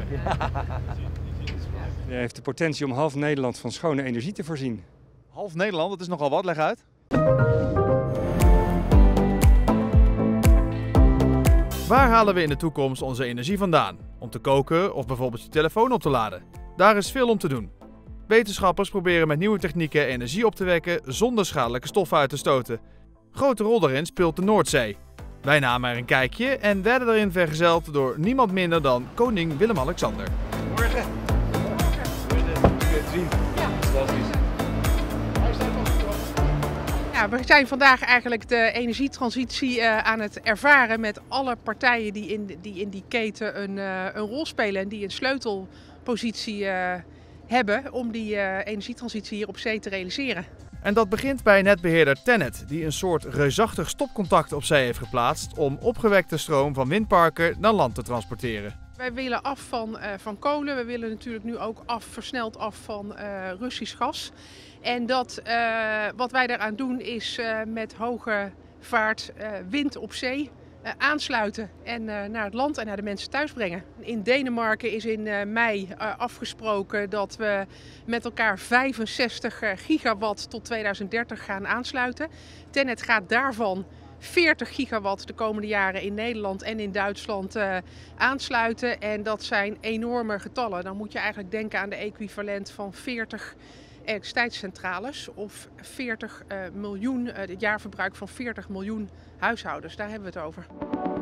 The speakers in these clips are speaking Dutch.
Hij heeft de potentie om half Nederland van schone energie te voorzien. Half Nederland, dat is nogal wat, leg uit. Waar halen we in de toekomst onze energie vandaan? Om te koken of bijvoorbeeld je telefoon op te laden? Daar is veel om te doen. Wetenschappers proberen met nieuwe technieken energie op te wekken zonder schadelijke stoffen uit te stoten. Grote rol daarin speelt de Noordzee. Wij namen er een kijkje en werden erin vergezeld door niemand minder dan koning Willem-Alexander. Morgen. Kun je het zien? Ja. Fantastisch. Ja, we zijn vandaag eigenlijk de energietransitie aan het ervaren met alle partijen die in die keten een rol spelen en die een sleutelpositie hebben om die energietransitie hier op zee te realiseren. En dat begint bij netbeheerder TenneT, die een soort reusachtig stopcontact op zee heeft geplaatst om opgewekte stroom van windparken naar land te transporteren. Wij willen af van kolen, we willen natuurlijk nu ook versneld af van Russisch gas. En wat wij daaraan doen is met hoge vaart wind op zee aansluiten en naar het land en naar de mensen thuis brengen. In Denemarken is in mei afgesproken dat we met elkaar 65 gigawatt tot 2030 gaan aansluiten. TenneT gaat daarvan 40 gigawatt de komende jaren in Nederland en in Duitsland aansluiten. En dat zijn enorme getallen. Dan moet je eigenlijk denken aan de equivalent van 40 elektriciteitscentrales of 40 miljoen, het jaarverbruik van 40 miljoen huishoudens. Daar hebben we het over.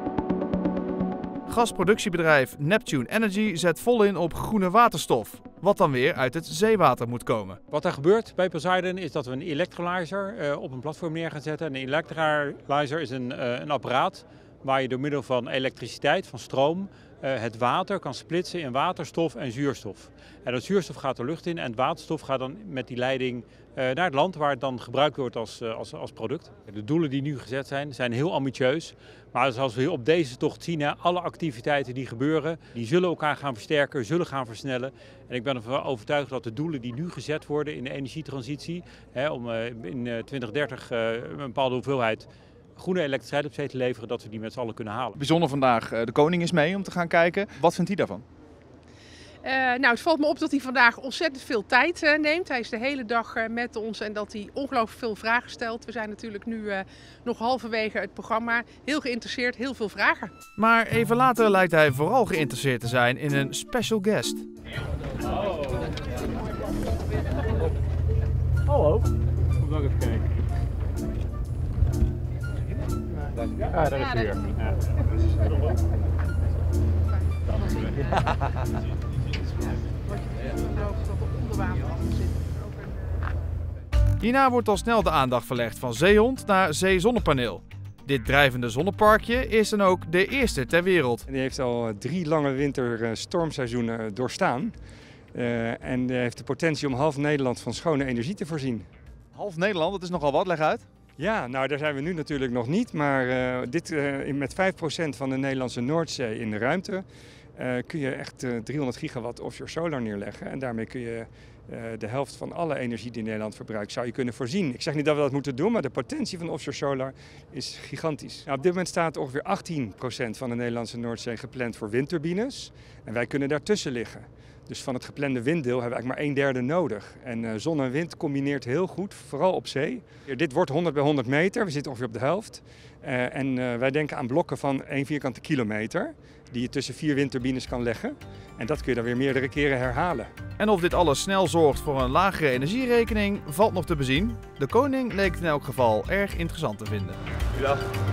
Gasproductiebedrijf Neptune Energy zet vol in op groene waterstof, wat dan weer uit het zeewater moet komen. Wat er gebeurt bij Poseidon is dat we een electrolyzer op een platform neer gaan zetten. En een electrolyzer is een apparaat waar je door middel van elektriciteit, van stroom, het water kan splitsen in waterstof en zuurstof. En dat zuurstof gaat de lucht in en het waterstof gaat dan met die leiding naar het land waar het dan gebruikt wordt als product. De doelen die nu gezet zijn heel ambitieus. Maar zoals we op deze tocht zien, alle activiteiten die gebeuren, die zullen elkaar gaan versterken, zullen gaan versnellen. En ik ben ervan overtuigd dat de doelen die nu gezet worden in de energietransitie, om in 2030 een bepaalde hoeveelheid groene elektriciteit op zee te leveren, dat we die met z'n allen kunnen halen. Bijzonder vandaag, de koning is mee om te gaan kijken. Wat vindt hij daarvan? Het valt me op dat hij vandaag ontzettend veel tijd neemt. Hij is de hele dag met ons en dat hij ongelooflijk veel vragen stelt. We zijn natuurlijk nu nog halverwege het programma. Heel geïnteresseerd, heel veel vragen. Maar even later lijkt hij vooral geïnteresseerd te zijn in een special guest. Hallo. Kom ook even kijken. Ah, daar is hij weer. Hierna wordt al snel de aandacht verlegd van zeehond naar zeezonnepaneel. Dit drijvende zonneparkje is dan ook de eerste ter wereld. En die heeft al 3 lange winterstormseizoenen doorstaan. En heeft de potentie om half Nederland van schone energie te voorzien. Half Nederland, dat is nogal wat, leg uit. Ja, nou daar zijn we nu natuurlijk nog niet, maar met 5% van de Nederlandse Noordzee in de ruimte kun je echt 300 gigawatt offshore solar neerleggen. En daarmee kun je de helft van alle energie die Nederland verbruikt, zou je kunnen voorzien. Ik zeg niet dat we dat moeten doen, maar de potentie van offshore solar is gigantisch. Nou, op dit moment staat ongeveer 18% van de Nederlandse Noordzee gepland voor windturbines. En wij kunnen daartussen liggen. Dus van het geplande winddeel hebben we eigenlijk maar 1/3 nodig. En zon en wind combineert heel goed, vooral op zee. Dit wordt 100 bij 100 meter, we zitten ongeveer op de helft. Wij denken aan blokken van 1 vierkante kilometer, die je tussen 4 windturbines kan leggen. En dat kun je dan weer meerdere keren herhalen. En of dit alles snel zorgt voor een lagere energierekening, valt nog te bezien. De koning leek het in elk geval erg interessant te vinden. Goedendag.